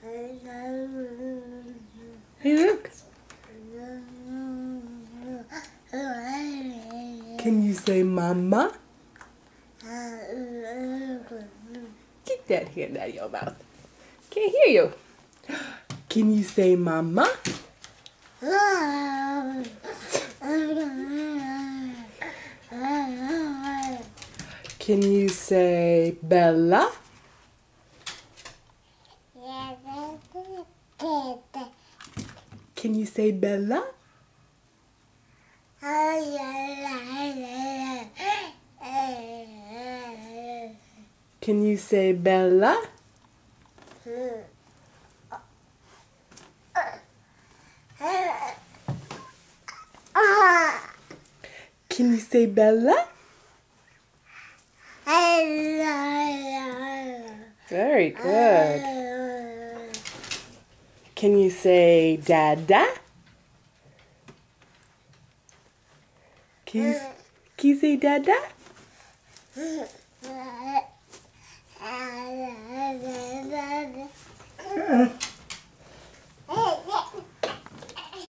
Hey, look. Can you say mama? Get that hand out of your mouth. Can't hear you. Can you say mama? Can you say Bella? Can you say Bella? Can you say Bella? Can you say Bella? Very good. Can you say Dada? Can you say Dada?